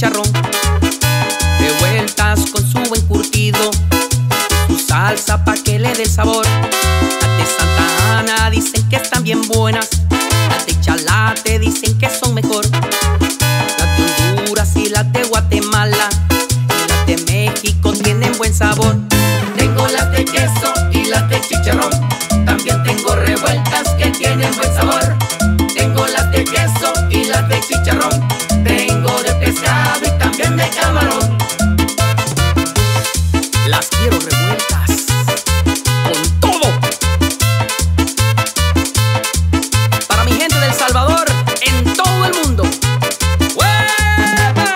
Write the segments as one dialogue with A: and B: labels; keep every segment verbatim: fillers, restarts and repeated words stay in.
A: chicharrón, revueltas con su buen curtido, su salsa pa' que le dé el sabor. Las de Santa Ana dicen que están bien buenas, las de Chalate dicen que son mejor. Las de Honduras y las de Guatemala y las de México tienen buen sabor.
B: Tengo las de queso y las de chicharrón, también tengo revueltas que tienen buen sabor. Tengo las de queso y las de chicharrón, tengo de pescado y también de camarón.
A: Las quiero revueltas con todo. Para mi gente del Salvador en todo el mundo. ¡Hueva!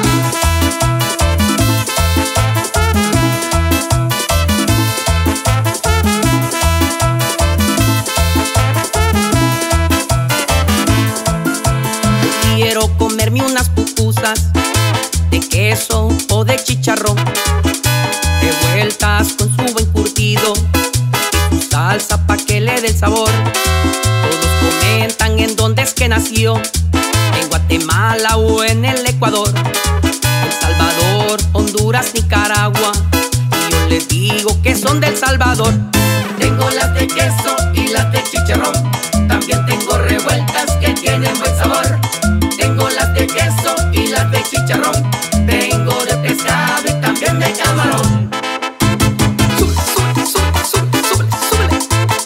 A: Quiero comerme unas pupusas de queso o de chicharrón, revueltas con su buen curtido y su salsa pa' que le dé el sabor. Todos comentan en dónde es que nació, en Guatemala o en el Ecuador, El Salvador, Honduras, Nicaragua, y yo les digo que son del Salvador.
B: Tengo las de queso y las de chicharrón, también tengo revueltas que tienen buen sabor. Tengo las de queso y las de chicharrón, tengo de pescado y también de camarón.
A: Sube, sube, sube, sube, sube, súbele.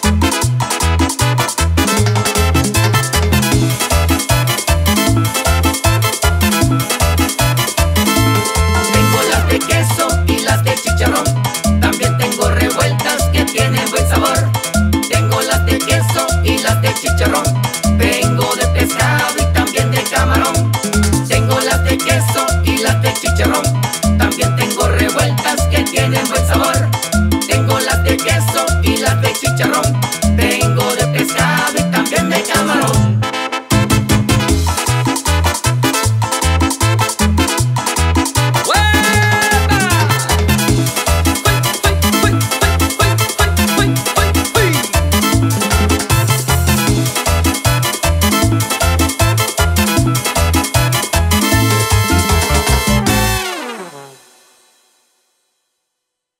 B: Tengo las de queso y las de chicharrón, también tengo revueltas que tienen buen sabor. Tengo las de queso y las de chicharrón, tengo de pescado y también de camarón. Tengo las de queso y las de chicharrón, también tengo revueltas que tienen buen sabor.